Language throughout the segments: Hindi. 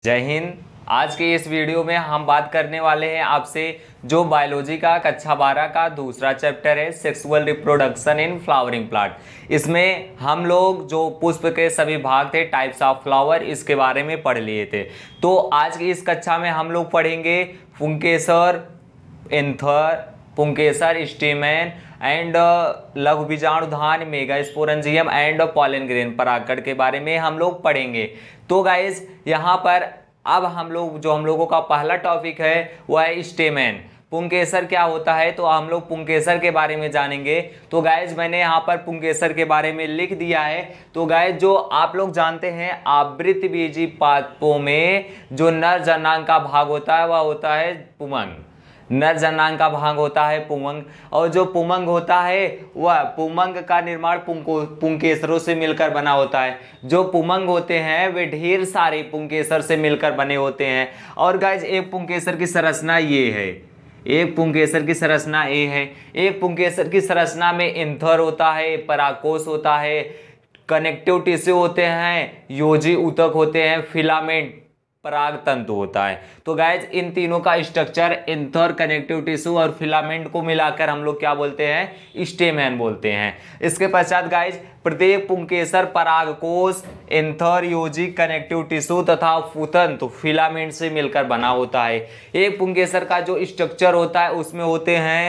जय हिंद। आज के इस वीडियो में हम बात करने वाले हैं आपसे जो बायोलॉजी का कक्षा 12 का दूसरा चैप्टर है sexual reproduction in flowering plant. इसमें हम लोग जो पुष्प के सभी भाग थे, टाइप्स ऑफ फ्लावर, इसके बारे में पढ़ लिए थे। तो आज की इस कक्षा में हम लोग पढ़ेंगे पुंकेसर, एंथर, पुंकेसर, स्टेमेन एंड लघु बीजाणुधान, मेगास्पोरेंजियम एंड पॉलन ग्रेन, परागकण के बारे में हम लोग पढ़ेंगे। तो गाइज यहाँ पर अब हम लोगों का पहला टॉपिक है वह है स्टेमेन। पुंकेसर क्या होता है, तो हम लोग पुंकेसर के बारे में जानेंगे। तो गाइज मैंने यहाँ पर पुंकेसर के बारे में लिख दिया है। तो गाइज जो आप लोग जानते हैं आवृतबीजी पादपों में जो नर जननांग का भाग होता है वह होता है पुंमंग। नर जननांग का भाग होता है पुंमंग, और जो पुंमंग होता है वह पुंमंग का निर्माण पुंकेसरों से मिलकर बना होता है। जो पुंमंग होते हैं वे ढेर सारे पुंकेसर से मिलकर बने होते हैं। और गाइज एक पुंकेसर की संरचना ये है, एक पुंकेसर की संरचना ये है। एक पुंकेसर की संरचना में एंथर होता है, परागकोश होता है, कनेक्टिव टिश्यू होते हैं, योजी ऊतक होते हैं, फिलामेंट पराग तंतु होता है। तो गाइज इन तीनों का स्ट्रक्चर एंथर, कनेक्टिव टिश्यू और फिलामेंट को मिलाकर हम लोग क्या बोलते हैं, स्टेमेन बोलते हैं। इसके पश्चात गाइज प्रत्येक पुंकेसर परागकोश, एंथर, योजी, कनेक्टिव टिश्यू तथा फूतंतु, फिलामेंट से मिलकर बना होता है। एक पुंकेसर का जो स्ट्रक्चर होता है उसमें होते हैं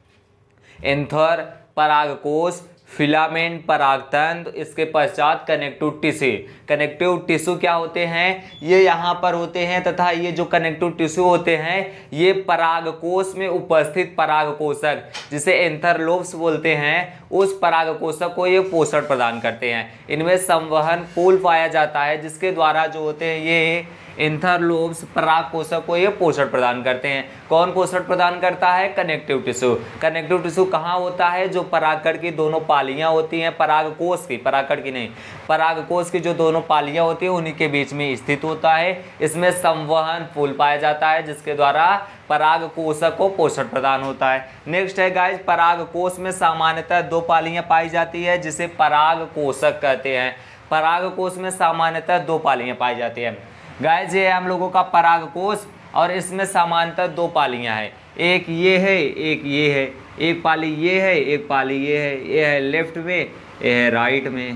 एंथर, परागकोश, फिलामेंट, परागतंत्र, इसके पश्चात कनेक्टिव टिश्यू। कनेक्टिव टिश्यू क्या होते हैं, ये यहाँ पर होते हैं, तथा ये जो कनेक्टिव टिश्यू होते हैं ये परागकोश में उपस्थित परागकोशक, जिसे एंथर लोब्स बोलते हैं, उस परागकोशक को ये पोषण प्रदान करते हैं। इनमें संवहन पूल पाया जाता है जिसके द्वारा जो होते हैं ये एंथर लोब्स परागकोशक को ये पोषण प्रदान करते हैं। कौन पोषण प्रदान करता है, कनेक्टिव टिश्यू। कनेक्टिव टिश्यू कहाँ होता है, जो परागकण की दोनों पालियां होती हैं, परागकोश की, परागकण की नहीं, परागकोश की जो दोनों पालियां होती हैं उन्हीं के बीच में स्थित होता है। इसमें संवहन पूल पाया जाता है जिसके द्वारा परागकोशक को पोषण प्रदान होता है। नेक्स्ट है गाइज परागकोश में सामान्यतः दो पालियां पाई जाती है जिसे परागकोशक कहते हैं। परागकोश में सामान्यतः दो पालियां पाई जाती है। गाइज ये हम लोगों का परागकोश और इसमें सामान्यतः दो पालियां हैं, एक ये है, एक ये है, एक पाली ये है, एक पाली ये है लेफ्ट में, ये है राइट में।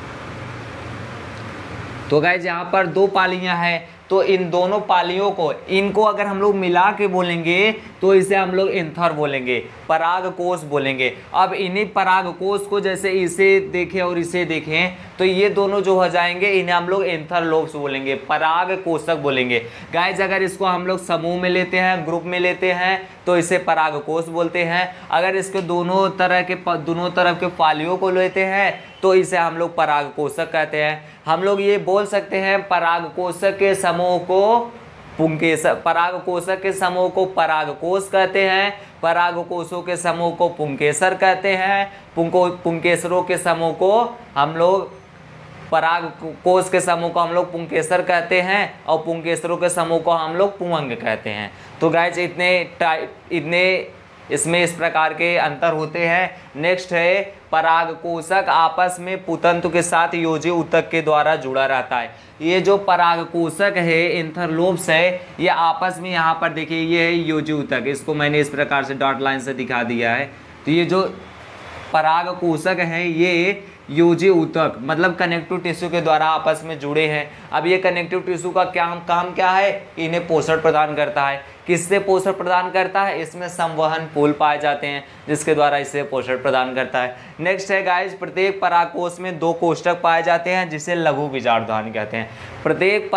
तो गाइज यहाँ पर दो पालियां हैं, तो इन दोनों पालियों को, इनको अगर हम लोग मिला के बोलेंगे तो इसे हम लोग एंथर बोलेंगे, परागकोश बोलेंगे। अब इन्हीं परागकोश को जैसे इसे देखें और इसे देखें तो ये दोनों जो हो जाएंगे इन्हें हम लोग एंथर लोब्स बोलेंगे, परागकोशक बोलेंगे। गाइज अगर इसको हम लोग समूह में लेते हैं, ग्रुप में लेते हैं तो इसे परागकोश बोलते हैं। अगर इसके दोनों तरफ के पालियों को लेते हैं तो इसे हम लोग परागकोशक कहते हैं। हम लोग ये बोल सकते हैं परागकोशक के समूह को पुंकेसर, परागकोशक के समूह को परागकोश कहते हैं, परागकोशों के समूह को पुंकेसर कहते हैं, पुंकेसरों के समूह को हम लोग, परागकोश के समूह को हम लोग पुंकेसर कहते हैं और पुंकेसरों के समूह को हम लोग पुंमंग कहते हैं। तो गाइज इतने इसमें इस प्रकार के अंतर होते हैं। नेक्स्ट है परागकोशक आपस में पुतंतु के साथ योजी ऊतक के द्वारा जुड़ा रहता है। ये जो परागकोशक है, एंथर लोब्स है, ये आपस में यहाँ पर देखिए ये है योजी ऊतक, इसको मैंने इस प्रकार से डॉट लाइन से दिखा दिया है। तो ये जो परागकोशक है ये योजी ऊतक मतलब कनेक्टिव टिश्यू के द्वारा आपस में जुड़े हैं। अब ये कनेक्टिव टिश्यू का काम क्या है, इन्हें पोषण प्रदान करता है। किससे पोषण प्रदान करता है, इसमें संवहन पूल पाए जाते हैं जिसके द्वारा इसे पोषण प्रदान करता है। नेक्स्ट है गाइज प्रत्येक परागकोश में दो कोष्ठक पाए जाते हैं जिसे लघु बीजाणुधानी कहते हैं। प्रत्येक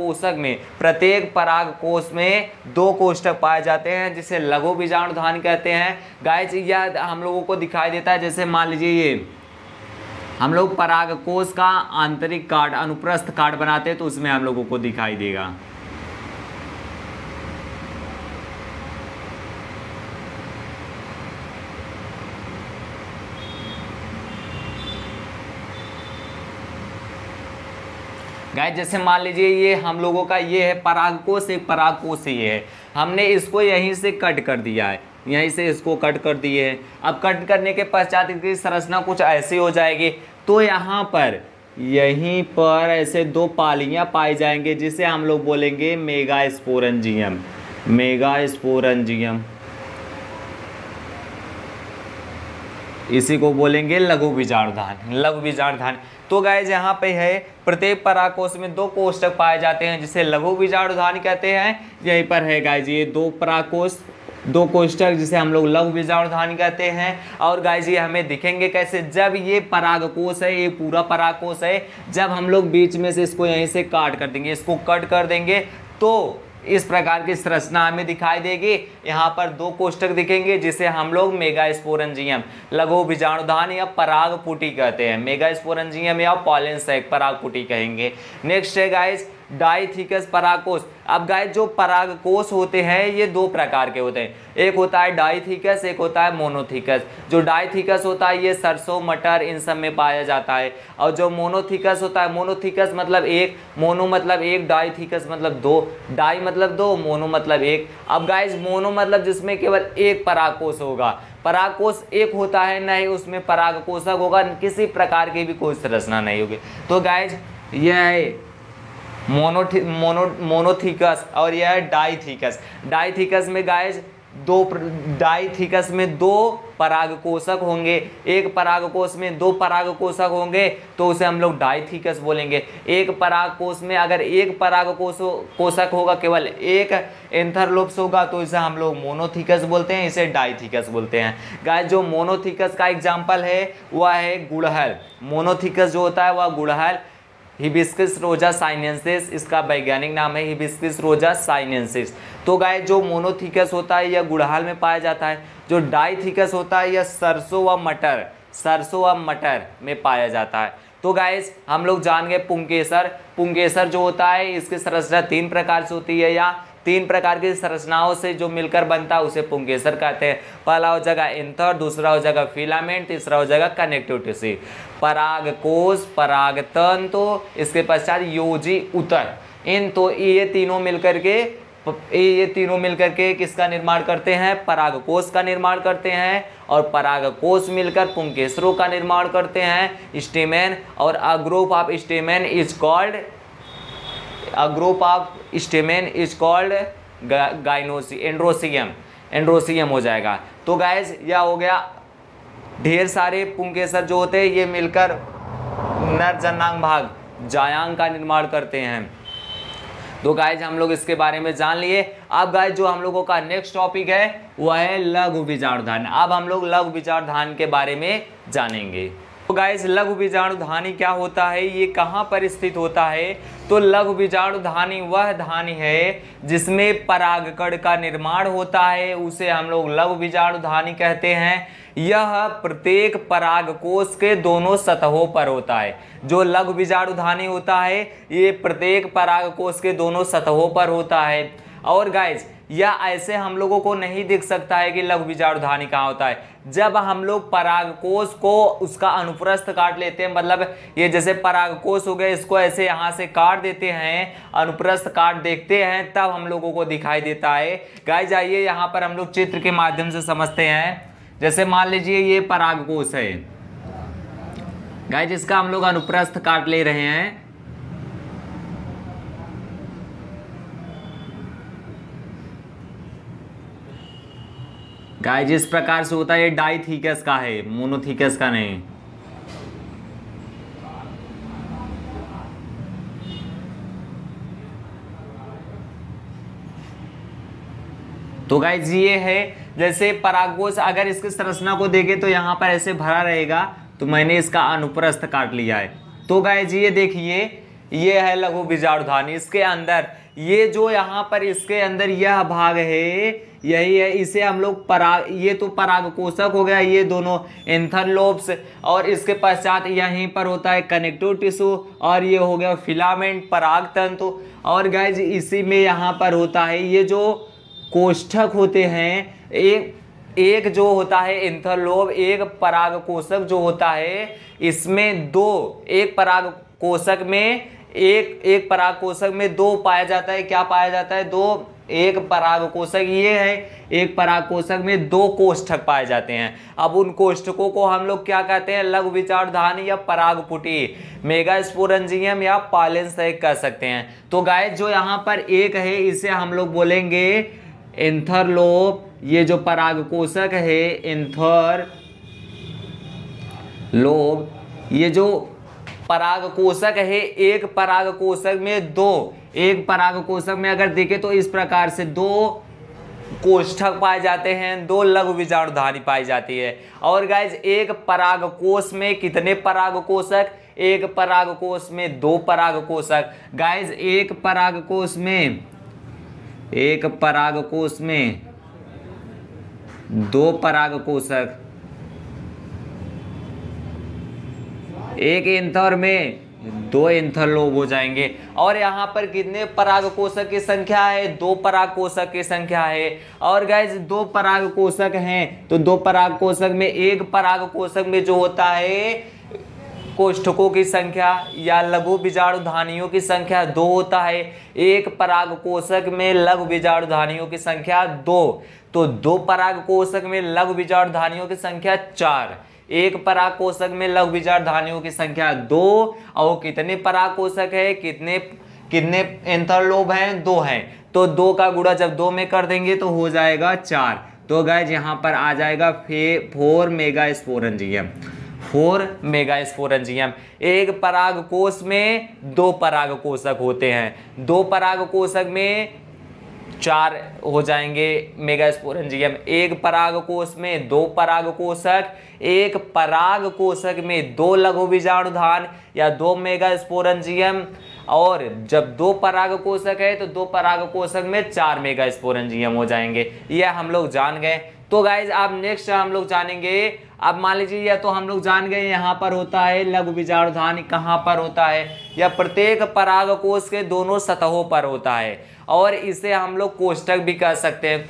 परागकोश में दो कोष्ठक पाए जाते हैं जिसे लघु बीजाणुधानी कहते हैं। गाइज यह हम लोगों को दिखाई देता है, जैसे मान लीजिए ये हम लोग परागकोश का आंतरिक कार्ड, अनुप्रस्थ कार्ड बनाते हैं तो उसमें हम लोगों को दिखाई देगा। गाइस जैसे मान लीजिए ये हम लोगों का ये है परागकोश, एक परागकोश ये है, हमने इसको यहीं से कट कर दिया है, यहीं से इसको कट कर दिए हैं। अब कट करने के पश्चात इसकी संरचना कुछ ऐसी हो जाएगी। तो यहाँ पर यहीं पर ऐसे दो पालियां पाई जाएंगे जिसे हम लोग बोलेंगे मेगास्पोरेंजियम। मेगास्पोरेंजियम, इसी को बोलेंगे लघु बीजाणुधान, लघु बीजाणुधान। तो गाइस यहाँ पे है प्रत्येक परागकोश में दो कोष्ठक पाए जाते हैं जिसे लघु बीजाणुधान कहते हैं। यहीं पर है गाइस ये दो परागकोश, दो कोष्ठक जिसे हम लोग लघु बीजाणुधानी कहते हैं। और गाइस ये हमें दिखेंगे कैसे, जब ये परागकोश है, ये पूरा परागकोश है, जब हम लोग बीच में से इसको यहीं से काट कर देंगे, इसको कट कर देंगे तो इस प्रकार की संरचना हमें दिखाई देगी। यहाँ पर दो कोष्ठक दिखेंगे जिसे हम लोग मेगास्पोरेंजियम, लघु बीजाणुधान या परागपुटी कहते हैं। मेगास्पोरेंजियम या पॉलन सैक, परागपुटी कहेंगे। नेक्स्ट है गाइस डाइथिकस परागकोश। अब गाइस जो परागकोश होते हैं ये दो प्रकार के होते हैं, एक होता है डाइथिकस, एक होता है मोनोथिकस। जो डाइथिकस होता है ये सरसों, मटर इन सब में पाया जाता है। और जो मोनोथिकस होता है, मोनोथिकस मतलब एक, मोनो मतलब एक, डाइथिकस मतलब दो, डाई मतलब दो, मोनो मतलब एक। अब गाइस मोनो मतलब जिसमें केवल एक परागकोश होगा, परागकोश एक होता है, नहीं उसमें परागकोशक होगा, किसी प्रकार की भी कोई संरचना नहीं होगी। तो गाइस यह है मोनोथिकस और यह है डाइथिकस। डाइथिकस में गाइस डाइथिकस में दो परागकोशक होंगे, एक परागकोश में दो परागकोशक होंगे तो उसे हम लोग डाइथिकस बोलेंगे। एक परागकोश में अगर एक परागकोशक होगा, केवल एक एंथरलोप्स होगा तो इसे हम लोग मोनोथिकस बोलते हैं, इसे डाइथिकस बोलते हैं। गाइस जो मोनोथिकस का एग्जाम्पल है वह है गुड़हल। मोनोथिकस जो होता है वह गुड़हल, हिबिस्कस रोजा साइनेंसिस इसका वैज्ञानिक नाम है, हिबिस्कस रोजा साइनेंसिस। तो गाइस जो मोनोथिकस होता है यह गुड़हल में पाया जाता है। जो डाइथिकस होता है यह सरसों व मटर, सरसों व मटर में पाया जाता है। तो गाइस हम लोग जान गए पुंकेसर। पुंकेसर जो होता है इसकी संरचना तीन प्रकार से होती है, या तीन प्रकार की संरचनाओं से जो मिलकर बनता है उसे पुंकेसर कहते हैं। पहला हो जाएगा एंथर, दूसरा हो जाएगा फिलामेंट, तीसरा हो जाएगा कनेक्टिव टिश्यू। परागकोश, परागतंतु, इसके पश्चात योजी उतर, इन तो ये तीनों मिलकर के किसका निर्माण करते हैं, परागकोश का निर्माण करते हैं। और परागकोश मिलकर पुंकेसरों का निर्माण करते हैं, स्टेमेन। और a group of stamen is called, a group of stamen is called androecium, androecium हो जाएगा। तो गाइस यह हो गया, ढेर सारे पुंकेसर जो होते हैं ये मिलकर नर जनांग भाग जायांग का निर्माण करते हैं। तो गाइस हम लोग इसके बारे में जान लिए। अब गाइस जो हम लोगों का नेक्स्ट टॉपिक है वह है लघु बीजाणुधान। अब हम लोग लघु बीजाणुधान के बारे में जानेंगे। तो गाइस लघु बीजाणुधानी क्या होता है, ये कहाँ पर स्थित होता है? तो लघु बीजाणुधानी वह धानी है जिसमें परागकण का निर्माण होता है, उसे हम लोग लघु बीजाणुधानी कहते हैं। यह प्रत्येक परागकोश के दोनों सतहों पर होता है। जो लघु बीजाणुधानी होता है ये प्रत्येक परागकोश के दोनों सतहों पर होता है। और गाइस यह ऐसे हम लोगों को नहीं दिख सकता है कि लघु बीजाणुधानी कहाँ होता है। जब हम लोग परागकोश को उसका अनुप्रस्थ काट लेते हैं, मतलब ये जैसे परागकोश हो गया, इसको ऐसे यहाँ से काट देते हैं, अनुप्रस्थ काट देखते हैं, तब हम लोगों को दिखाई देता है। गाइस आइए यहाँ पर हम लोग चित्र के माध्यम से समझते हैं। जैसे मान लीजिए ये परागकोश है गाइस, जिसका हम लोग अनुप्रस्थ काट ले रहे हैं। गाइस जिस प्रकार से होता है ये डाइथिकस का है, मोनोथिकस का नहीं। तो गाइस ये है, जैसे परागकोश अगर इसकी संरचना को देखें तो यहाँ पर ऐसे भरा रहेगा, तो मैंने इसका अनुप्रस्थ काट लिया है। तो गाइस ये देखिए ये है लघु बीजाणुधानी। इसके अंदर ये जो यहाँ पर इसके अंदर यह भाग है यही है, इसे हम लोग ये तो परागकोशक हो गया, ये दोनों एंथर लोब्स। और इसके पश्चात यहीं पर होता है कनेक्टिव टिश्यू, और ये हो गया फिलामेंट, परागतंतु। और गाइस इसी में यहाँ पर होता है ये जो कोष्ठक होते हैं, एक जो होता है एंथरलोब, एक परागकोशक जो होता है, इसमें दो, एक परागकोशक में एक परागकोशक में दो पाया जाता है। क्या पाया जाता है? दो एक परागकोशक ये है, एक परागकोशक में 2 कोष्ठक पाए जाते हैं। अब उन कोष्ठकों को हम लोग क्या कहते हैं, लघु विचारधानी या परागपुटी, मेगास्पोरेंजियम या पॉलन सहित कह सकते हैं। तो गाइस जो यहाँ पर एक है इसे हम लोग बोलेंगे एंथरलोप। ये जो परागकोशक है एंथरलोप, ये जो परागकोशक है, एक परागकोशक में 2, एक परागकोशक में अगर देखें तो इस प्रकार से 2 कोष्ठक पाए जाते हैं, 2 लघु बीजाणुधानी पाई जाती है। और गाइज एक परागकोश में कितने परागकोशक, एक परागकोश में 2 परागकोशक। गाइज एक परागकोश में 2 परागकोशक, एक एंथर में 2 एंथरलोब हो जाएंगे। और यहाँ पर कितने परागकोशक की संख्या है, 2 परागकोशक की संख्या है। और गाइज 2 परागकोशक हैं तो 2 परागकोशक में, एक परागकोशक में जो होता है कोष्ठकों की संख्या या लघु बीजाणुधानियों की संख्या 2 होता है। एक परागकोशक में लघु बीजाणुधानियों की संख्या 2, तो 2 परागकोशक में लघु बीजाणुधानियों की संख्या 4, एक परागकोशक में लघु बीजाणुधानियों की संख्या 2। और कितने परागकोशक है, कितने एंथरलोब हैं, 2 हैं। तो 2 का गुणा जब 2 में कर देंगे तो हो जाएगा 4। तो गाइस यहाँ पर आ जाएगा 4 मेगास्पोरेंजियम, 4 मेगास्पोरेंजियम। एक परागकोश में 2 परागकोशक होते हैं, 2 परागकोशक में 4 हो जाएंगे मेगास्पोरेंजियम। एक परागकोश में 2 परागकोशक, एक परागकोशक में 2 लघु बीजाणुधान या 2 मेगास्पोरेंजियम। और जब 2 परागकोशक है तो 2 परागकोशक में 4 मेगास्पोरेंजियम हो जाएंगे। यह हम लोग जान गए। तो गाइज अब नेक्स्ट हम लोग जानेंगे, अब मान लीजिए या तो हम लोग जान गए यहाँ पर होता है लघु बीजाणुधानी, कहाँ पर होता है, या प्रत्येक परागकोश के दोनों सतहों पर होता है। और इसे हम लोग कोष्ठक भी कह सकते हैं,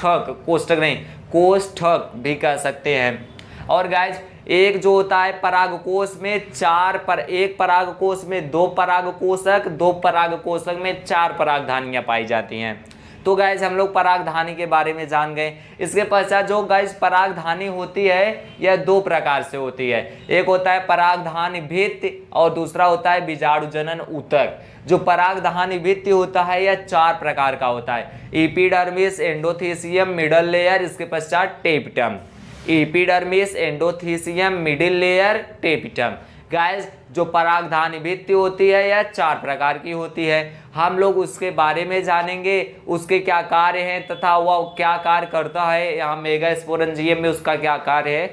कोष्ठक भी कह सकते हैं। और गाइज एक जो होता है परागकोश में एक परागकोश में 2 परागकोशक, 2 परागकोशक में 4 परागधानियां पाई जाती हैं। तो गाइज हम लोग परागधानी के बारे में जान गए। इसके पश्चात जो गाइज परागधानी होती है यह 2 प्रकार से होती है। एक होता है परागधानी भित्ति और दूसरा होता है बीजाणुजनन ऊतक। जो परागधानी भित्ति होता है यह 4 प्रकार का होता है, एपिडर्मिस, एंडोथीसियम, मिडल लेयर, इसके पश्चात tapetum. Epidermis, endothecium, middle layer, tapetum. Guys जो परागधानी भित्ति होती है यह 4 प्रकार की होती है। हम लोग उसके बारे में जानेंगे, उसके क्या कार्य हैं तथा वह क्या कार्य करता है, यहाँ मेगास्पोरेंजियम में उसका क्या कार्य है,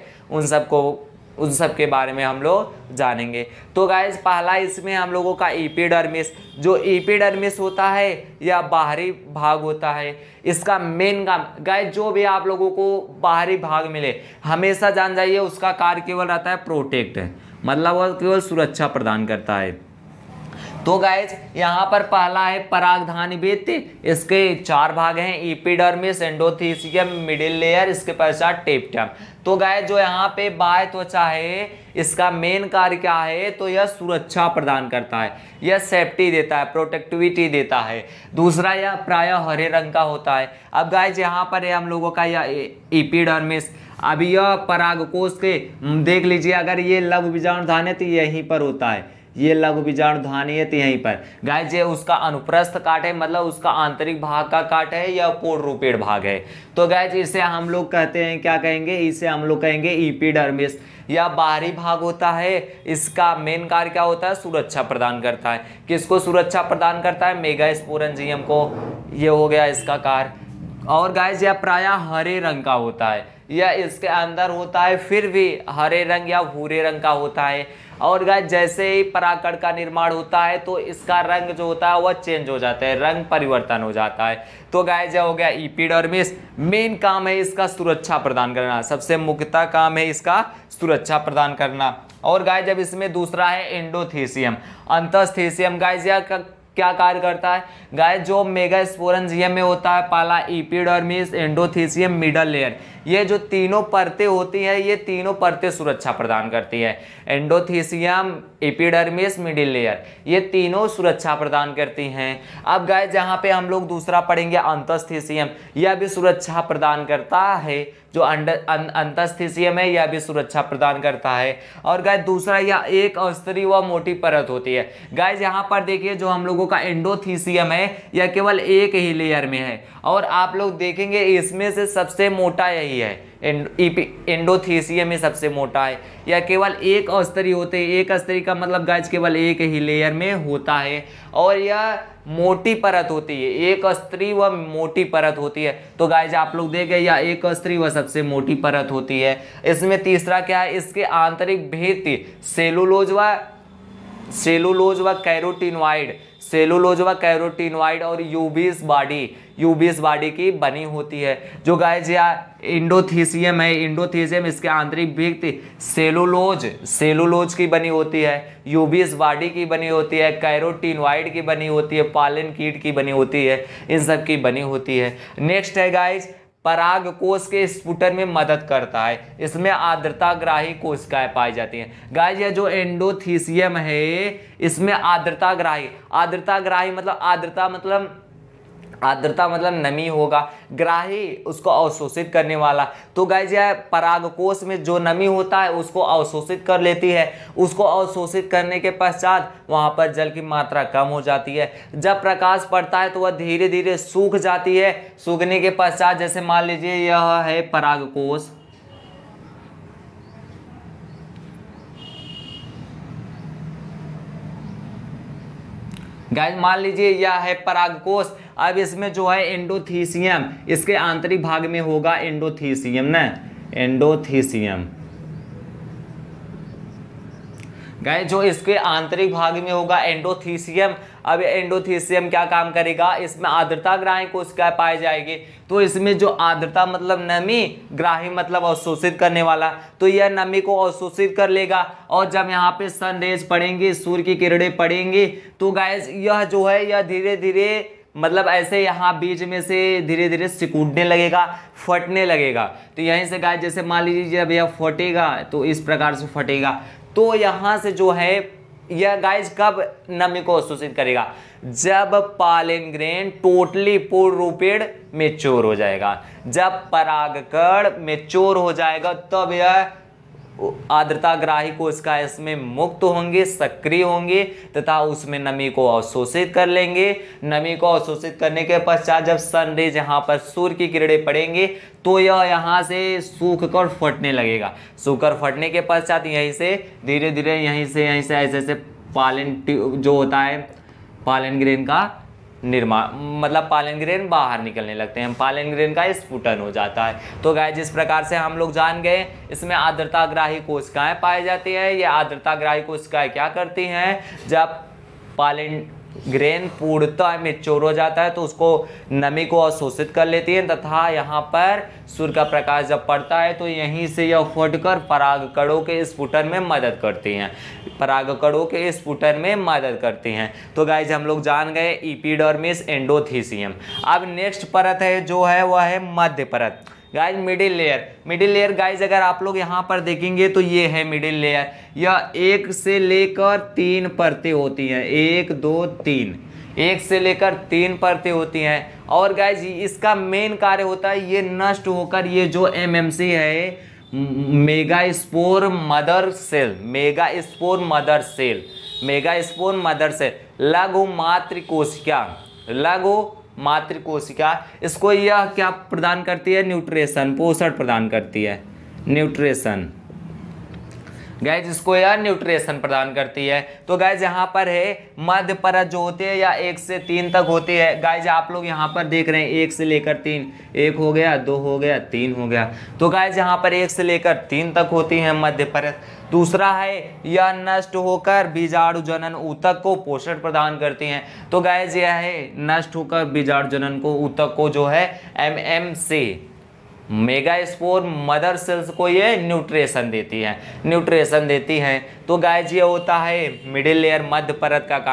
उन सब के बारे में हम लोग जानेंगे। तो गाइस पहला इसमें हम लोगों का एपिडर्मिस, जो एपिडर्मिस होता है यह बाहरी भाग होता है। इसका मेन काम, गाइस जो भी आप लोगों को बाहरी भाग मिले हमेशा जान जाइए उसका कार्य केवल रहता है प्रोटेक्ट, मतलब वह केवल सुरक्षा प्रदान करता है। तो गाइज यहाँ पर पहला है परागधानी भित्ति, इसके 4 भाग हैं, एपिडर्मिस, एंडोथीसियम, मिडिल लेयर, इसके पश्चात टेपिटम। तो गाइज जो यहाँ पे बाह्य त्वचा है इसका मेन कार्य क्या है, तो यह सुरक्षा प्रदान करता है, यह सेफ्टी देता है, प्रोटेक्टिविटी देता है। दूसरा यह प्रायः हरे रंग का होता है। अब गाइज यहाँ पर हम लोगों का यह एपिडर्मिस, अब यह परागकोश के देख लीजिए, अगर ये लघु बीजाणुधानी है तो यहीं पर होता है, ये लघु बीजाणुधानी है तो यहीं पर। गाइस ये उसका अनुप्रस्थ काट है, मतलब उसका आंतरिक भाग का काट है या पोडरूपेड भाग है। तो गाइस इसे हम लोग कहते हैं, क्या कहेंगे, इसे हम लोग कहेंगे एपिडर्मिस, या बाहरी भाग होता है। इसका मेन कार्य क्या होता है, सुरक्षा प्रदान करता है। किसको सुरक्षा प्रदान करता है, मेगास्पोरेंजियम को। ये हो गया इसका कार्य। और गाइस यह प्रायः हरे रंग का होता है, यह इसके अंदर होता है फिर भी हरे रंग या भूरे रंग का होता है। और गाइस जैसे ही परागकण का निर्माण होता है तो इसका रंग जो होता है वह चेंज हो जाता है, रंग परिवर्तन हो जाता है। तो गाइस यह हो गया एपिडर्मिस। मेन काम है इसका सुरक्षा प्रदान करना, सबसे मुख्यतः काम है इसका सुरक्षा प्रदान करना। और गाइस जब इसमें दूसरा है एंडोथीसियम, अंतस्थीसियम। गाइस यह क्या कार्य करता है गाइस, जो मेगास्पोरेंजियम में होता है पहला एपिडर्मिस, एंडोथीसियम, मिडल लेयर, ये जो तीनों परतें होती हैं ये तीनों परतें सुरक्षा प्रदान करती है। एंडोथीसियम, एपिडर्मिस, मिडिल लेयर, ये तीनों सुरक्षा प्रदान करती हैं। अब गाइस जहाँ पे हम लोग दूसरा पढ़ेंगे अंतस्थीसियम, यह भी सुरक्षा प्रदान करता है। जो अंतस्थीसियम है यह भी सुरक्षा प्रदान करता है। और गाइस दूसरा यह एक स्तरीय व मोटी परत होती है। गाइस यहाँ पर देखिए जो हम लोगों का एंडोथीसियम है यह केवल एक ही लेयर में है और आप लोग देखेंगे इसमें से सबसे मोटा यही है, एंडोथीसियम में सबसे मोटा है। यह केवल एक स्तरीय होते हैं, एक स्तरीय का मतलब गाइस केवल एक ही लेयर में होता है और यह मोटी परत होती है, एक स्तरीय व मोटी परत होती है। तो गाइस आप लोग देखें यह एक स्तरीय व सबसे मोटी परत होती है। इसमें तीसरा क्या है, इसके आंतरिक भित्ति सेलुलोज व कैरोटिनॉइड, सेलुलोज व कैरोटिनॉइड और यूबीस बॉडी की बनी होती है। जो गाइस या एंडोथीसियम है, एंडोथीसियम इसके आंतरिक भित्ति सेलुलोज की बनी होती है, यूबीस बॉडी की बनी होती है, कैरोटिनॉइड की बनी होती है, पॉलन कीट की बनी होती है, इन सब की बनी होती है। नेक्स्ट है गाइस परागकोश के स्फुटन में मदद करता है, इसमें आर्द्रताग्राही कोशिकाएं पाई जाती हैं। गाइस ये जो एंडोथीसियम है इसमें आर्द्रताग्राही मतलब आर्द्रता मतलब नमी होगा, ग्राही उसको अवशोषित करने वाला। तो गाइस यह परागकोश में जो नमी होता है उसको अवशोषित कर लेती है। उसको अवशोषित करने के पश्चात वहां पर जल की मात्रा कम हो जाती है। जब प्रकाश पड़ता है तो वह धीरे धीरे सूख जाती है। सूखने के पश्चात जैसे मान लीजिए यह है परागकोश, गाइस मान लीजिए यह है परागकोश। अब इसमें जो है एंडोथीसियम, इसके आंतरिक भाग में होगा एंडोथीसियम ना, एंडोथीसियम गाइस जो इसके आंतरिक भाग में होगा एंडोथीसियम। अब एंडोथीसियम क्या काम करेगा, इसमें आर्द्रताग्राही कोशिकाएं पाई जाएगी। तो इसमें जो आर्द्रता मतलब नमी, ग्राही मतलब अवशोषित करने वाला, तो यह नमी को अवशोषित कर लेगा। और जब यहाँ पे सन रेज पड़ेंगी, सूर्य की किरणें पड़ेंगी, तो गाइस यह जो है यह धीरे धीरे मतलब ऐसे यहाँ बीज में से धीरे धीरे सिकुड़ने लगेगा, फटने लगेगा। तो यहीं से गाइस जैसे मान लीजिए जब यह फटेगा तो इस प्रकार से फटेगा। तो यहाँ से जो है यह गाइस कब नमी को अवशोषित करेगा, जब पॉलन ग्रेन टोटली पूर्ण रूपेण मेच्योर हो जाएगा। जब परागकण मेच्योर हो जाएगा तब यह आर्द्रताग्राही कोशिका इसमें मुक्त होंगे, सक्रिय होंगे तथा उसमें नमी को अवशोषित कर लेंगे। नमी को अवशोषित करने के पश्चात जब सन रेज यहाँ पर सूर्य की किरणें पड़ेंगे तो यह यहाँ से सूख कर फटने लगेगा। सूखकर फटने के पश्चात यहीं से धीरे धीरे यहीं से ऐसे ऐसे पॉलन जो होता है पॉलन ग्रेन का निर्माण मतलब पॉलन ग्रेन बाहर निकलने लगते हैं, पॉलन ग्रेन का स्फुटन हो जाता है। तो गाइस जिस प्रकार से हम लोग जान गए इसमें आर्द्रताग्राही कोशिकाएं पाई जाती है। ये आर्द्रताग्राही कोशिकाएं क्या करती हैं, जब पॉलन ग्रेन पूर्णतः मेच्योर हो जाता है तो उसको नमी को अवशोषित कर लेती है तथा यहाँ पर सूर्य का प्रकाश जब पड़ता है तो यहीं से यह फटकर परागकणों के स्फुटन में मदद करती हैं, परागकणों के स्फुटन में मदद करती हैं। तो गाइज हम लोग जान गए एपिडर्मिस, एंडोथीसियम। अब नेक्स्ट परत है जो है वह है मध्य परत। गाइज मिडिल लेयर गाइज अगर आप लोग यहाँ पर देखेंगे तो ये है मिडिल लेयर। यह 1 से लेकर 3 परतें होती हैं, 1 2 3, 1 से लेकर 3 परतें होती हैं। और गाइज इसका मेन कार्य होता है ये नष्ट होकर ये जो एमएमसी है मेगास्पोर मदर सेल लघु मातृ कोशिका, इसको यह क्या प्रदान करती है, न्यूट्रिशन, पोषण प्रदान करती है, न्यूट्रिशन। गाइज इसको यह न्यूट्रिशन प्रदान करती है। तो गाइज यहाँ पर है मध्य परत जो होती है या 1 से 3 तक होती है। गाइज आप लोग यहाँ पर देख रहे हैं 1 से लेकर 3, 1 हो गया, 2 हो गया, 3 हो गया। तो गाइज यहाँ पर 1 से लेकर 3 तक होती है मध्य परत। दूसरा है यह नष्ट होकर बीजाणु जनन ऊतक को पोषण प्रदान करती हैं। तो गाइज यह है नष्ट होकर बीजाणु जनन को ऊतक को जो है एमएमसी मेगास्पोर मदर सेल्स को ये न्यूट्रिशन देती है। तो गाइज ये होता है मिडिल लेयर मध्य परत का काम।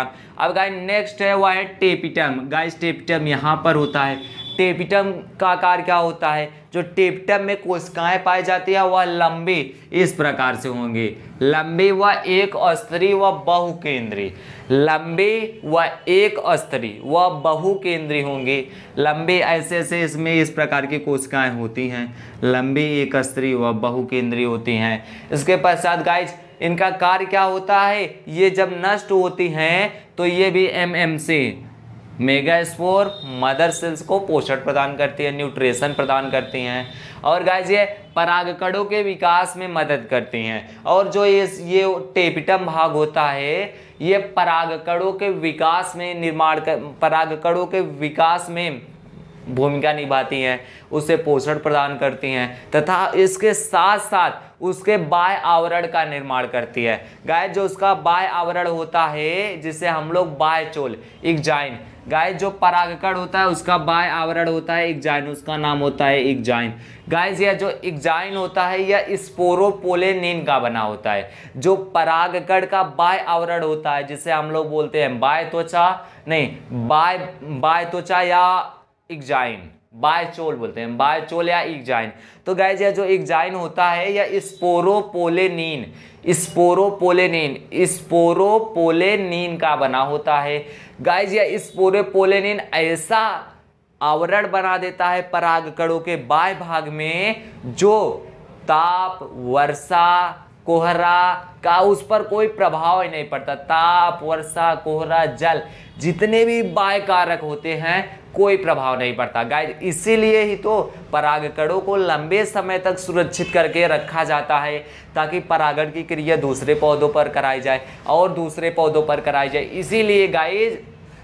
अब गाइस नेक्स्ट है वह है टेपिटम। गाइस टेपिटम यहाँ पर होता है। टेपिटम का आकार क्या होता है? जो टेपिटम में कोशिकाएं पाई जाती है वह लंबी इस प्रकार से होंगी, लंबी व एक स्तरीय व बहुकेंद्रीय, लंबी व एक स्तरीय व बहुकेंद्रीय होंगी। लंबी ऐसे ऐसे इसमें इस प्रकार की कोशिकाएं होती हैं, लंबी एक स्तरीय व बहुकेंद्रीय होती हैं। इसके पश्चात गाइस इनका कार्य क्या होता है? ये जब नष्ट होती हैं तो ये भी एमएमसी मेगास्पोर मदर सेल्स को पोषण प्रदान करती है, न्यूट्रिशन प्रदान करती हैं। और गाइस ये परागकणों के विकास में मदद करती हैं। और जो ये टेपिटम भाग होता है ये परागकणों के विकास में परागकणों के विकास में भूमिका निभाती हैं, उसे पोषण प्रदान करती हैं तथा इसके साथ साथ उसके बाह्य आवरण का निर्माण करती है। गाइस जो उसका बाह्य आवरण होता है जिसे हम लोग बाह्य चोल इग्जाइन, गाइस जो परागकण होता है उसका बाह्य आवरण होता है इग्जाइन, उसका नाम होता है इग्जाइन। गाइस यह जो इग्जाइन होता है यह स्पोरोपोलेनिन का बना होता है। जो परागकण का बाह्य आवरण होता है जिसे हम लोग बोलते हैं बाह्य त्वचा, नहीं बाह्य त्वचा या इग्जाइन, बायचोल बोलते हैं, बायचोल या इग्जाइन। तो गाइस यह जो इग्जाइन होता है यह स्पोरोपोलेनिन का बना होता है। गाइस यह स्पोरोपोलेनिन ऐसा आवरण बना देता है परागकणों के बाह्य भाग में जो ताप, वर्षा, कोहरा का उस पर कोई प्रभाव ही नहीं पड़ता। ताप, वर्षा, कोहरा, जल जितने भी बाह्य कारक होते हैं कोई प्रभाव नहीं पड़ता। गाइस इसीलिए ही तो परागकणों को लंबे समय तक सुरक्षित करके रखा जाता है ताकि परागण की क्रिया दूसरे पौधों पर कराई जाए और दूसरे पौधों पर कराई जाए। इसीलिए गाइस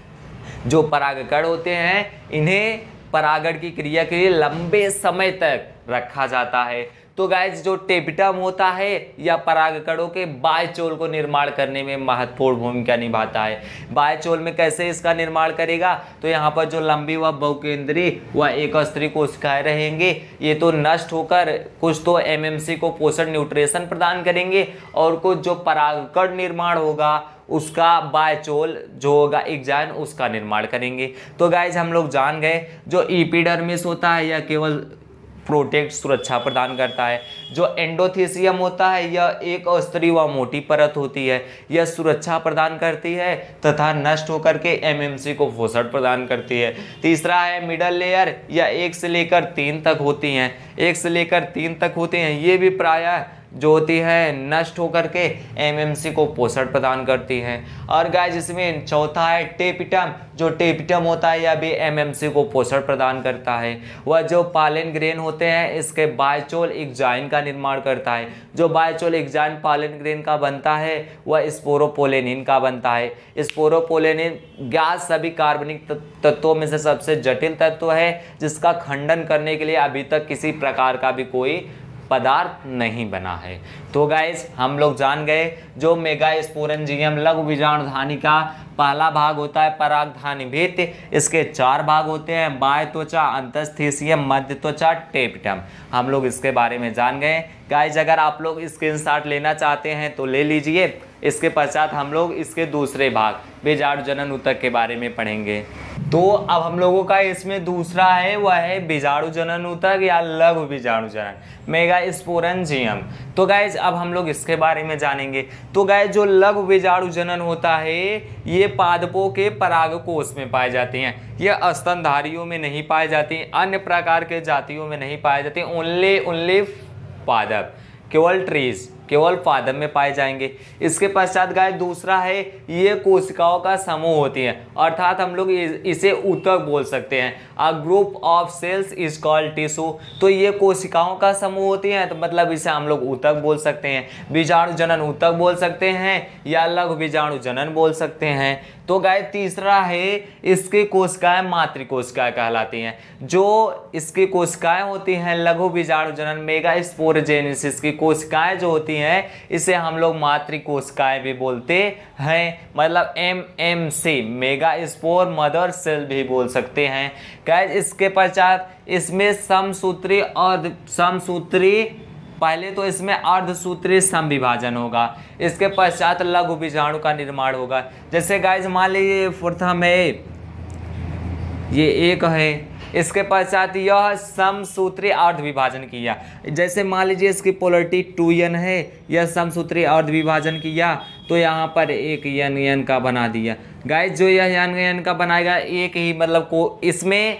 जो परागकण होते हैं इन्हें परागण की क्रिया के लिए लंबे समय तक रखा जाता है। तो गाइस जो टेपिटम होता है या परागकणों के बायचोल को निर्माण करने में महत्वपूर्ण भूमिका निभाता है। बायचोल में कैसे इसका निर्माण करेगा? तो यहाँ पर जो लंबी व बहुकेंद्रीय व एक स्तरीय कोशिकाएं रहेंगे ये तो नष्ट होकर कुछ तो एमएमसी को पोषण न्यूट्रिशन प्रदान करेंगे और कुछ जो परागकण निर्माण होगा उसका बायचोल जो होगा इग्जाइन उसका निर्माण करेंगे। तो गाइस हम लोग जान गए जो एपिडर्मिस होता है यह केवल प्रोटेक्ट सुरक्षा प्रदान करता है। जो एंडोथेसियम होता है यह एक स्तरीय व मोटी परत होती है, यह सुरक्षा प्रदान करती है तथा नष्ट होकर के एमएमसी को पोषण प्रदान करती है। तीसरा है मिडल लेयर, यह 1 से लेकर 3 तक होती हैं, 1 से लेकर 3 तक होते हैं। ये भी प्रायः जो होती है नष्ट होकर के एमएमसी को पोषण प्रदान करती हैं। और गाइस इसमें चौथा है टेपिटम। जो टेपिटम होता है यह भी एमएमसी को पोषण प्रदान करता है। वह जो पालन ग्रेन होते हैं इसके बायचोल इग्जाइन का निर्माण करता है। जो बायचोल इग्जाइन पालन ग्रेन का बनता है वह स्पोरोपोलेनिन का बनता है। स्पोरोपोलेनिन गैस सभी कार्बनिक तत्वों में से सबसे जटिल तत्व है जिसका खंडन करने के लिए अभी तक किसी प्रकार का भी कोई पदार्थ नहीं बना है। तो गाइस हम लोग जान गए जो मेगास्पोरेंजियम लघु बीजाणुधानी का पहला भाग होता है परागधानी भित्ति। इसके 4 भाग होते हैं, बाह्य त्वचा, अंतस्थेसियम, मध्य त्वचा, टेपिटम। हम लोग इसके बारे में जान गए। गाइस अगर आप लोग स्क्रीनशॉट लेना चाहते हैं तो ले लीजिए। इसके पश्चात हम लोग इसके दूसरे भाग बीजाणुजनन ऊतक के बारे में पढ़ेंगे। तो अब हम लोगों का इसमें दूसरा है वह है बीजाणुजनन ऊतक या लघु बीजाणुजनन मेगास्पोरेंजियम। तो गाइस अब हम लोग इसके बारे में जानेंगे। तो गाइस जो लघु बीजाणुजनन होता है ये पादपों के परागकोश में पाए जाती हैं। यह स्तनधारियों में नहीं पाई जाती, अन्य प्रकार के जातियों में नहीं पाई जाती। ओनली पादप, केवल ट्रीज, केवल पादप में पाए जाएंगे। इसके पश्चात गाइस दूसरा है ये कोशिकाओं का समूह होती है, अर्थात हम लोग इसे ऊतक बोल सकते हैं। A group of cells is called tissue. तो ये कोशिकाओं का समूह होती है तो मतलब इसे हम लोग ऊतक बोल सकते हैं, बीजाणुजनन ऊतक बोल सकते हैं या लघु बीजाणुजनन बोल सकते हैं। तो गाइस तीसरा है इसकी कोशिकाएं मातृकोशिकाएं कहलाती हैं। जो इसकी कोशिकाएं होती हैं लघु बीजाणुजनन मेगास्पोरेंजियस की कोशिकाएं जो होती हैं इसे हम लोग मातृकोशिकाएं भी बोलते हैं, मतलब एमएमसी मेगास्पोर मदर सेल भी बोल सकते हैं। गाइस इसके पश्चात इसमें समसूत्री पहले तो इसमें अर्धसूत्रीय समविभाजन होगा, इसके पश्चात लघु बीजाणु का निर्माण होगा। जैसे गाइस मान लीजिए प्रथम है ये एक है, इसके पश्चात यह समसूत्री अर्ध विभाजन किया। जैसे मान लीजिए इसकी पोलरिटी 2n है, यह समसूत्री अर्ध विभाजन किया तो यहाँ पर एक n का बना दिया। गाइस जो यह n का बनाएगा एक ही मतलब को इसमें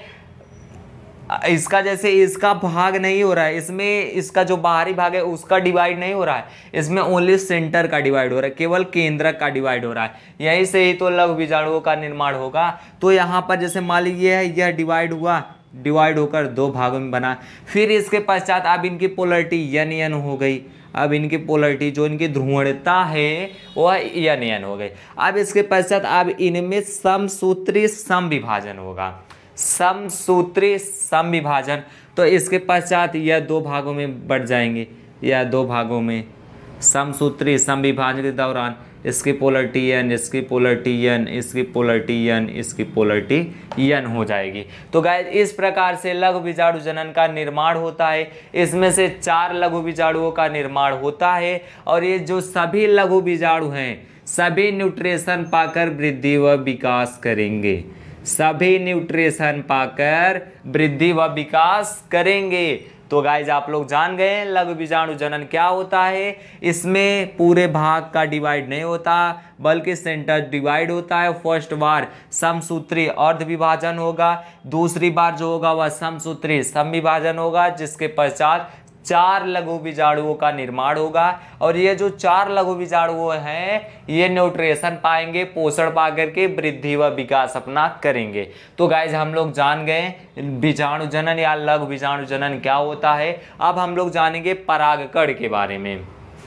इसका जैसे इसका भाग नहीं हो रहा है, इसमें इसका जो बाहरी भाग है उसका डिवाइड नहीं हो रहा है, इसमें ओनली सेंटर का डिवाइड हो रहा है, केवल केंद्रक का डिवाइड हो रहा है। यहीं से ही तो लघु बीजाणुओं का निर्माण होगा। तो यहाँ पर जैसे मान लीजिए है यह डिवाइड हुआ, डिवाइड होकर दो भागों में बना। फिर इसके पश्चात अब इनकी पोलरिटी n हो गई। अब इनकी पोलरिटी जो इनकी ध्रुवणता है वह n हो गई। अब इसके पश्चात अब इनमें समसूत्री समविभाजन होगा, समसूत्री समविभाजन। तो इसके पश्चात यह दो भागों में बढ़ जाएंगे, यह दो भागों में समसूत्री समविभाजन के दौरान इसकी पोलरिटी n, इसकी पोलरिटी n, इसकी पोलरिटी n, इसकी पोलरिटी n हो जाएगी। तो गाइस इस प्रकार से लघु बीजाणु जनन का निर्माण होता है। इसमें से 4 लघु बीजाणुओं का निर्माण होता है और ये जो सभी लघु बीजाणु हैं सभी न्यूट्रिशन पाकर वृद्धि व विकास करेंगे, सभी न्यूट्रिशन पाकर वृद्धि व विकास करेंगे। तो गाइज आप लोग जान गए लघु बीजाणु जनन क्या होता है। इसमें पूरे भाग का डिवाइड नहीं होता बल्कि सेंटर डिवाइड होता है। फर्स्ट बार समसूत्री अर्ध विभाजन होगा, दूसरी बार जो होगा वह समसूत्री समविभाजन होगा, जिसके पश्चात 4 लघु बीजाणुओं का निर्माण होगा। और ये जो 4 लघु बीजाणु हैं ये न्यूट्रिशन पाएंगे, पोषण पा करके वृद्धि व विकास अपना करेंगे। तो गाइज हम लोग जान गए बीजाणु जनन या लघु बीजाणु जनन क्या होता है। अब हम लोग जानेंगे परागकण के बारे में।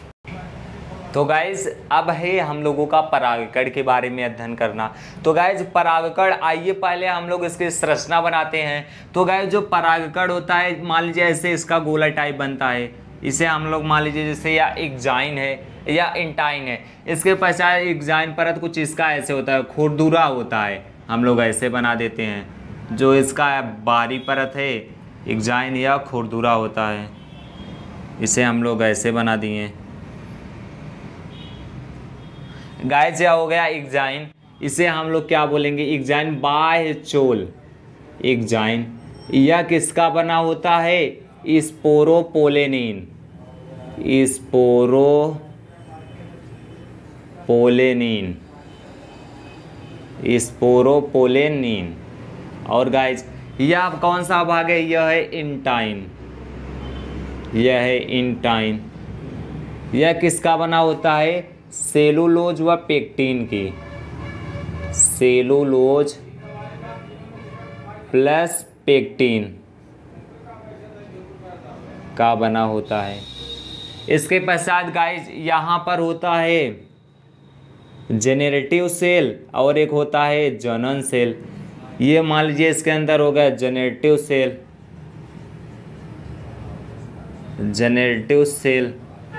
तो गाइज अब है हम लोगों का परागकण के बारे में अध्ययन करना। तो गाइज परागकण, आइए पहले हम लोग इसकी संरचना बनाते हैं। तो गाइज जो परागकण होता है मान लीजिए ऐसे इसका गोला टाइप बनता है, इसे हम लोग मान लीजिए जैसे या एक्जाइन है या इंटाइन है। इसके पश्चात एक्जाइन परत कुछ इसका ऐसे होता है, खुरदुरा होता है, हम लोग ऐसे बना देते हैं। जो इसका बाहरी परत है एक्जाइन या खुरदुरा होता है, इसे हम लोग ऐसे बना दिए। गाइस यह हो गया एक्जाइन, इसे हम लोग क्या बोलेंगे एक्जाइन बाह्य चोल। एक्जाइन यह किसका बना होता है, स्पोरोपोलेनिन, स्पोरोपोलेनिन, स्पोरोपोलेनिन। और गाइस यह कौन सा भाग है, यह है इंटाइन, यह है इंटाइन। यह किसका बना होता है, सेलुलोज व पेक्टिन की, सेलुलोज प्लस पेक्टिन का बना होता है। इसके पश्चात गाइस यहाँ पर होता है जेनरेटिव सेल और एक होता है जनन सेल। ये मान लीजिए इसके अंदर हो गया जेनरेटिव सेल, जेनरेटिव सेल,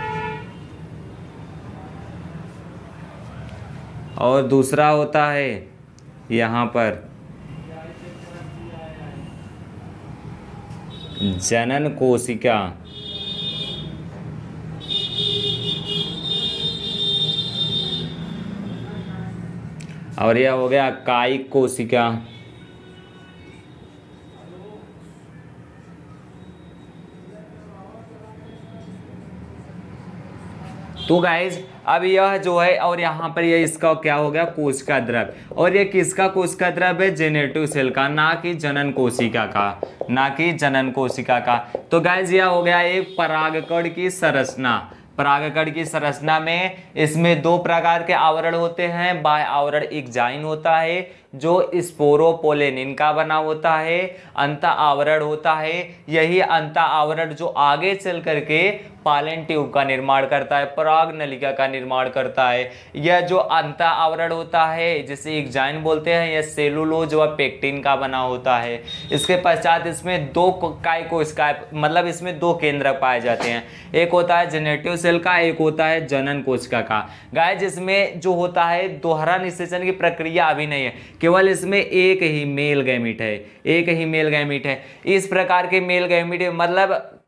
और दूसरा होता है यहाँ पर जनन कोशिका। और यह हो गया कायिक कोशिका। तो गाइज अब यह जो है और यहाँ पर यह इसका क्या हो गया कोशिका द्रव, और ये किसका कोशिका द्रव है, जेनेटिव सेल का, ना कि जनन कोशिका का, ना कि जनन कोशिका का। तो गाइज यह हो गया एक परागकण की संरचना। परागकण की संरचना में इसमें 2 प्रकार के आवरण होते हैं। बाह्य आवरण एक्जाइन होता है जो स्पोरोपोलेनिन का बना होता है, अंत आवरण होता है, यही अंत आवरण जो आगे चल करके पालन ट्यूब का निर्माण करता है, पराग नलिका का निर्माण करता है। यह जो अंत आवरण होता है जिसे एक्जाइन बोलते हैं, यह सेलुलोज व पेक्टिन का बना होता है। इसके पश्चात इसमें 2 काय कोशिकाएं मतलब इसमें 2 केंद्रक पाए जाते हैं, एक होता है जेनेटिव सेल का, एक होता है जनन कोशिका का। गाइस इसमें जो होता है दोहरा निषेचन की प्रक्रिया अभी नहीं है, केवल इसमें एक ही मेल गैमीट है, एक ही मेल गैमीट है। इस प्रकार के मेल गैमीट मतलब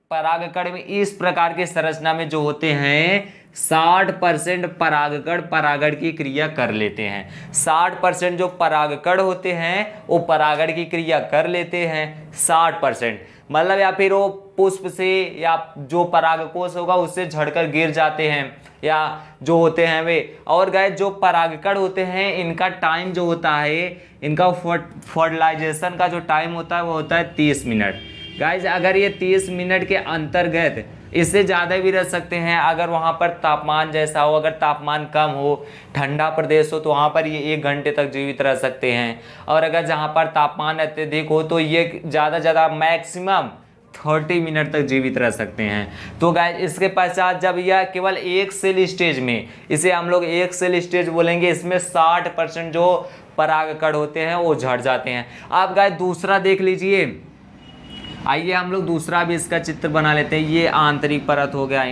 परागकण में इस प्रकार के संरचना में जो होते हैं 60% परागकण परागण की क्रिया कर लेते हैं। 60% जो परागकण होते हैं वो परागण की क्रिया कर लेते हैं 60%, मतलब या फिर वो पुष्प से या जो परागकोश होगा उससे झड़कर गिर जाते हैं या जो होते हैं वे। और गाइस जो परागकण होते हैं इनका टाइम जो होता है, इनका फर्टिलाइजेशन का जो टाइम होता है वो होता है 30 मिनट। गाइस अगर ये 30 मिनट के अंतर्गत, इससे ज़्यादा भी रह सकते हैं अगर वहाँ पर तापमान जैसा हो, अगर तापमान कम हो, ठंडा प्रदेश हो तो वहाँ पर ये 1 घंटे तक जीवित रह सकते हैं। और अगर जहाँ पर तापमान अत्यधिक हो तो ये ज़्यादा मैक्सिमम 30 मिनट तक जीवित रह सकते हैं। तो गाइस इसके पश्चात जब यह केवल एक सेल स्टेज में, इसे हम लोग एक सेल स्टेज बोलेंगे, इसमें 60% जो परागकण होते हैं वो झड़ जाते हैं। आप गाइस दूसरा देख लीजिए, आइए हम लोग दूसरा भी इसका चित्र बना लेते हैं। ये आंतरिक परत हो गया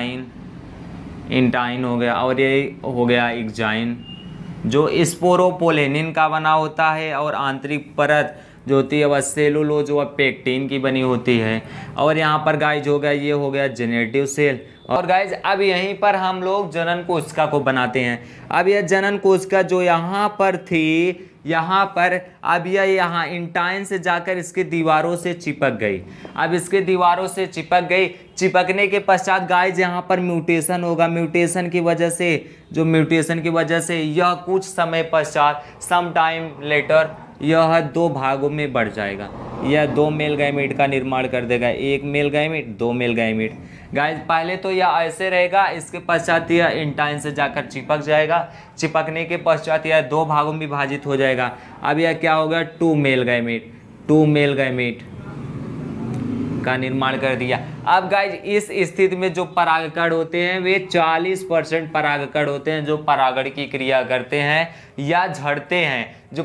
इंटाइन हो गया, और ये हो गया एक्जाइन जो स्पोरोपोलेनिन का बना होता है, और आंतरिक परत जो होती है वह सेलुलोज व पेक्टिन की बनी होती है। और यहाँ पर गाइज हो गया, ये हो गया जेनेटिव सेल। और गाइज अब यहीं पर हम लोग जनन कोशिका को बनाते हैं। अब यह जनन कोशिका जो यहाँ पर थी, यहाँ पर अब यह यहाँ इंटाइन से जाकर इसके दीवारों से चिपक गई। अब इसके दीवारों से चिपक गई, चिपकने के पश्चात गाइज यहाँ पर म्यूटेशन होगा। म्यूटेशन की वजह से यह कुछ समय पश्चात सम टाइम लेटर यह 2 भागों में बढ़ जाएगा। यह 2 मेल गैमेट का निर्माण कर देगा, 1 male gamete 2 male gamete. Guys पहले तो यह ऐसे रहेगा, इसके पश्चात यह इंटाइन से जाकर चिपक जाएगा। चिपकने के पश्चात यह 2 भागों में विभाजित हो जाएगा। अब यह क्या होगा, 2 मेल गैमेट का निर्माण कर दिया। अब गाइज इस स्थिति में जो परागकण होते हैं वे 40% परागकण होते हैं जो परागण की क्रिया करते हैं या झड़ते हैं, जो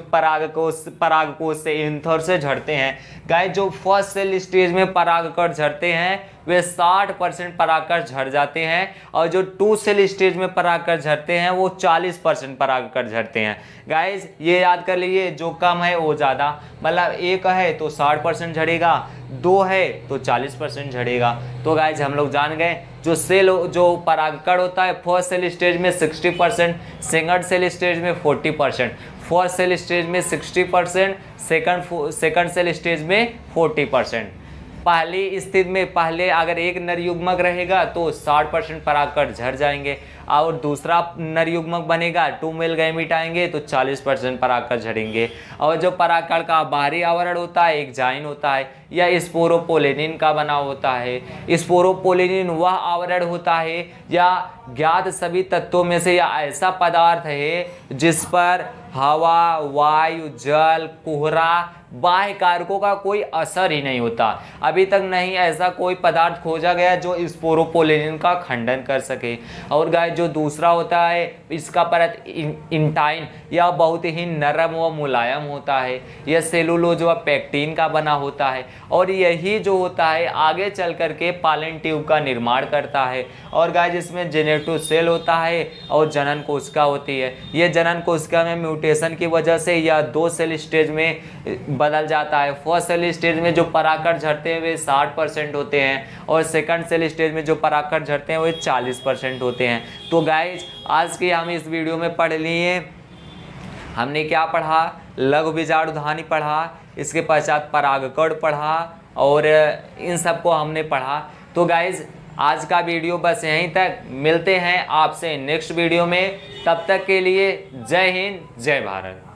परागकोश से एंथर से झड़ते हैं। गाइज जो फर्स्ट सेल स्टेज में परागकण झड़ते हैं वे 60% परागकण झड़ जाते हैं, और जो 2 सेल स्टेज में परागकण झड़ते हैं वो 40% परागकण झड़ते हैं। गाइज ये याद कर लीजिए, जो कम है वो ज़्यादा, मतलब 1 है तो 60% झड़ेगा, 2 है तो 40% झड़ेगा। तो गाइज हम लोग जान गए जो परागकण होता है फर्स्ट सेल स्टेज में 60%, सेकंड सेल स्टेज में 40%, फर्स्ट सेल स्टेज में 60%, सेकंड सेल स्टेज में 40%। पहली स्थिति में पहले अगर एक नर युग्मक रहेगा तो 60% परागकण झड़ जाएंगे, और दूसरा नर युग्मक बनेगा 2 मेल गैमेट आएंगे तो 40% परागकण झड़ेंगे। और जो परागकण का बाहरी आवरण होता है एक्जाइन होता है या स्पोरोपोलेनिन का बना होता है। स्पोरोपोलेनिन वह आवरण होता है या ज्ञात सभी तत्वों में से या ऐसा पदार्थ है जिस पर हवा, वायु, जल, कोहरा, बाह्य कारकों का कोई असर ही नहीं होता। अभी तक नहीं ऐसा कोई पदार्थ खोजा गया जो स्पोरोपोलेनिन का खंडन कर सके। और गाइस जो दूसरा होता है इसका परत इंटाइन या बहुत ही नरम व मुलायम होता है, यह सेलुलोज व पेक्टिन का बना होता है, और यही जो होता है आगे चल करके पालन ट्यूब का निर्माण करता है। और गाइस इसमें जेनेटिव सेल होता है और जनन कोशिका होती है। यह जनन कोशिका में म्यूटेशन की वजह से यह 2 सेल स्टेज में बदल जाता है। फर्स्ट सेल स्टेज में जो परागकण झड़ते हैं वे 60% होते हैं, और सेकंड सेल स्टेज में जो परागकण झड़ते हैं वे 40% होते हैं। तो गाइज आज की हम इस वीडियो में पढ़ लिए, हमने क्या पढ़ा, लघु बीजाणुधानी पढ़ा, इसके पश्चात परागकण पढ़ा, और इन सब को हमने पढ़ा। तो गाइज आज का वीडियो बस यहीं तक, मिलते हैं आपसे नेक्स्ट वीडियो में। तब तक के लिए जय हिंद, जय भारत।